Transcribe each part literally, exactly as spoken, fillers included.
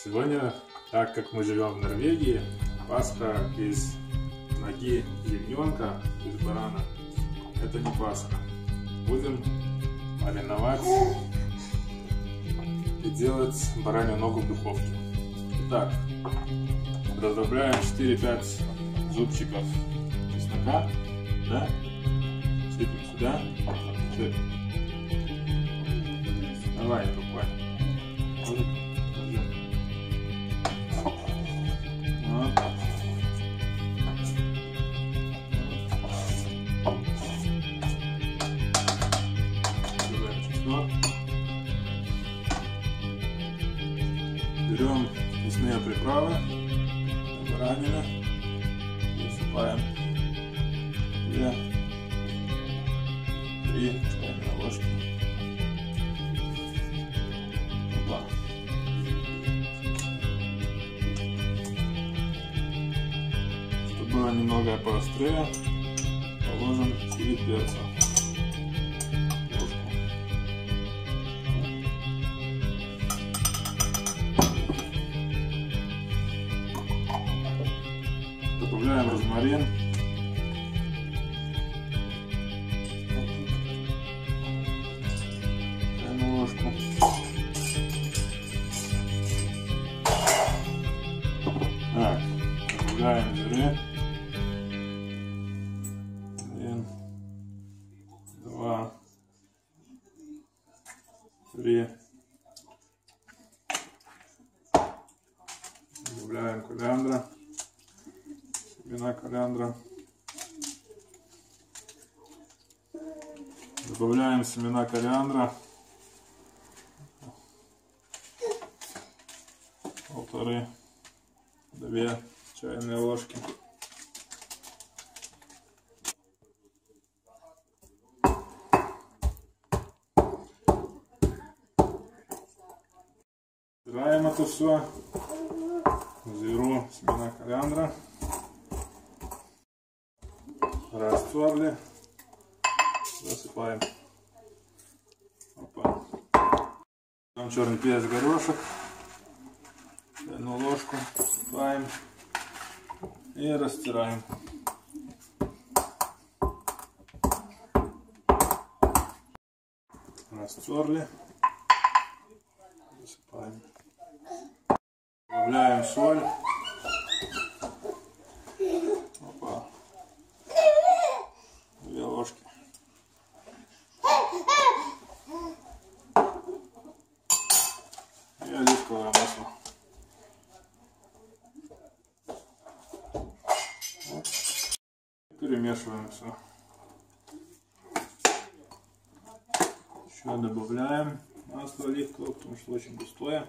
Сегодня, так как мы живем в Норвегии, Пасха из ноги ягненка, из барана, это не Пасха. Будем мариновать и делать баранью ногу в духовке. Итак, раздробляем четыре-пять зубчиков чеснока, да? Сыпем сюда, сыпем. Давай, рукой. Вот. Берем мясные приправы, баранина, высыпаем две, три чайные ложки. Опа. Чтобы было немного поострее, положим чили перца. Добавляем розмарин. Чайную ложку. Так, добавляем жиры. Один, два, три. Добавляем кориандра. Семена кориандра. Добавляем семена кориандра. Полторы, две чайные ложки. Стираем это все. Зверу семена кориандра. Растерли, засыпаем. Опа. Там черный перец, горошек, чайную ложку засыпаем и растираем. Растерли, засыпаем. Добавляем соль. Опа. Ложки. И оливковое масло. Вот. Перемешиваем все. Еще добавляем масло оливковое, потому что очень густое.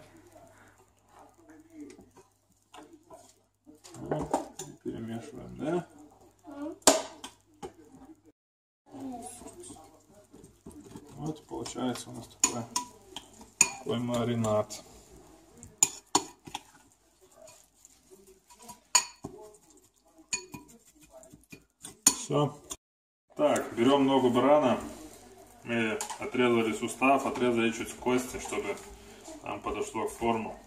Вот. Перемешиваем, да? Вот получается у нас такой, такой маринад. Все. Так, берем ногу барана. Мы отрезали сустав, отрезали чуть кости, чтобы нам подошло в форму.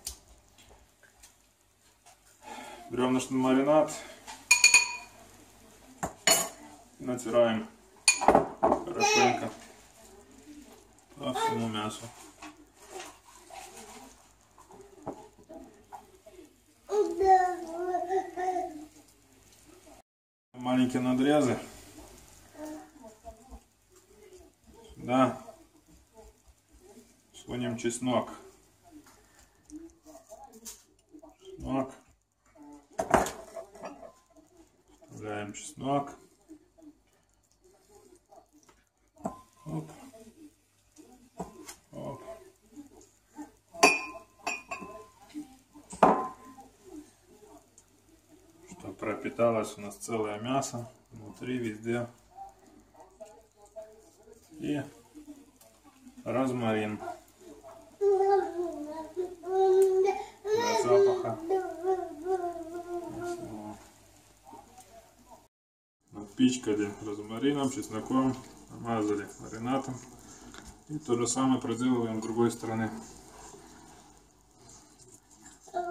Берем наш маринад, натираем хорошенько по всему мясу. Маленькие надрезы. Сюда сунем чеснок. Чеснок. Вставляем чеснок. Оп. Оп. Что пропиталось у нас целое мясо внутри, везде. И розмарин для запаха. Напичкали розмарином, чесноком, намазали маринадом. И то же самое проделываем с другой стороны.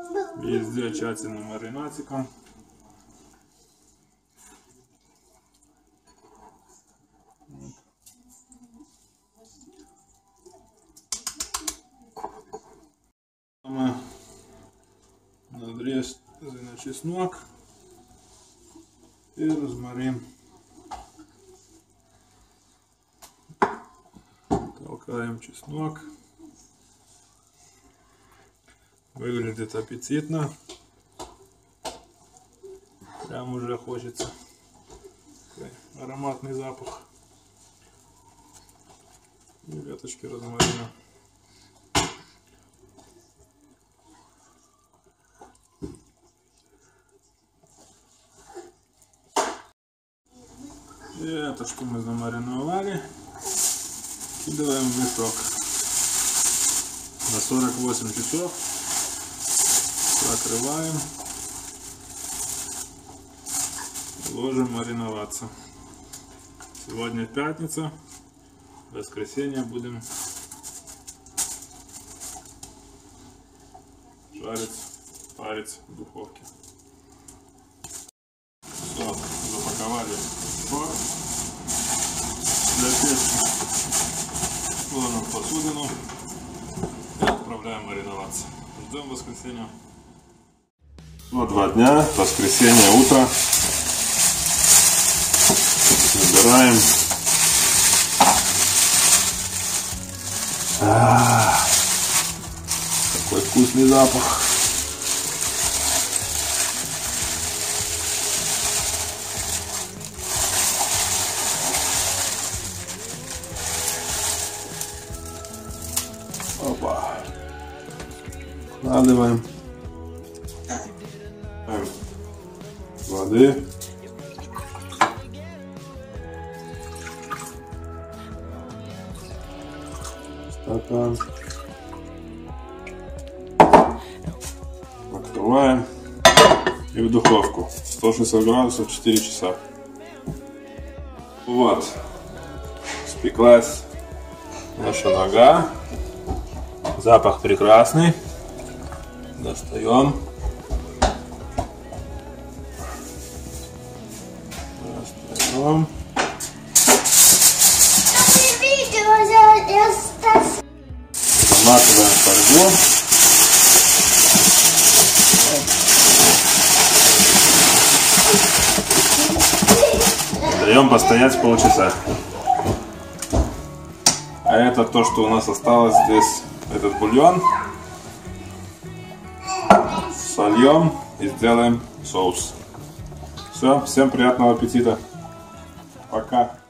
и сделать тщательным маринадиком. Надрез на чеснок и розмарин. Толкаем чеснок. Выглядит аппетитно. Прям уже хочется. Такой ароматный запах. И веточки розмарина. И это, что мы замариновали, кидаем в мешок на сорок восемь часов. Закрываем, ложим мариноваться. Сегодня пятница, в воскресенье будем жарить, парить в духовке. Все, запаковали шок для печки, ложим в посудину и отправляем мариноваться. Ждем воскресенья. Вот два дня, воскресенье, утро. Собираем. А-а-а, какой вкусный запах. Опа. Вкладываем. Воды. Стакан. Открываем. И в духовку. сто шестьдесят градусов, четыре часа. Вот. Спеклась наша нога. Запах прекрасный. Достаем. Достаем. Заматываем фольгу. Даем постоять полчаса. А это то, что у нас осталось здесь, этот бульон. Сольем и сделаем соус. Все, всем приятного аппетита. Пока.